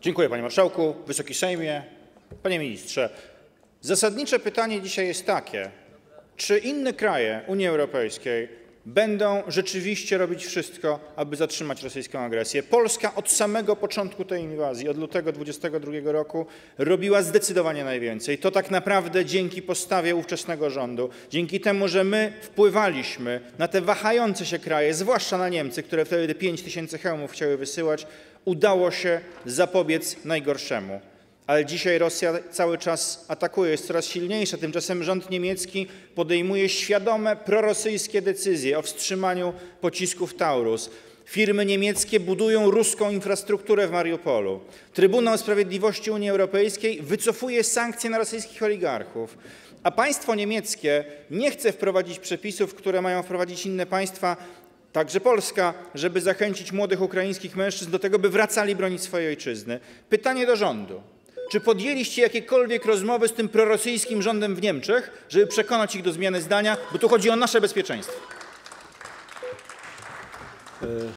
Dziękuję, panie marszałku. Wysoki Sejmie, panie ministrze. Zasadnicze pytanie dzisiaj jest takie: czy inne kraje Unii Europejskiej będą rzeczywiście robić wszystko, aby zatrzymać rosyjską agresję? Polska od samego początku tej inwazji, od lutego 2022 roku, robiła zdecydowanie najwięcej. To tak naprawdę dzięki postawie ówczesnego rządu, dzięki temu, że my wpływaliśmy na te wahające się kraje, zwłaszcza na Niemcy, które wtedy te 5000 hełmów chciały wysyłać, udało się zapobiec najgorszemu. Ale dzisiaj Rosja cały czas atakuje, jest coraz silniejsza. Tymczasem rząd niemiecki podejmuje świadome prorosyjskie decyzje o wstrzymaniu pocisków Taurus. Firmy niemieckie budują ruską infrastrukturę w Mariupolu. Trybunał Sprawiedliwości Unii Europejskiej wycofuje sankcje na rosyjskich oligarchów. A państwo niemieckie nie chce wprowadzić przepisów, które mają wprowadzić inne państwa, także Polska, żeby zachęcić młodych ukraińskich mężczyzn do tego, by wracali bronić swojej ojczyzny. Pytanie do rządu. Czy podjęliście jakiekolwiek rozmowy z tym prorosyjskim rządem w Niemczech, żeby przekonać ich do zmiany zdania, bo tu chodzi o nasze bezpieczeństwo?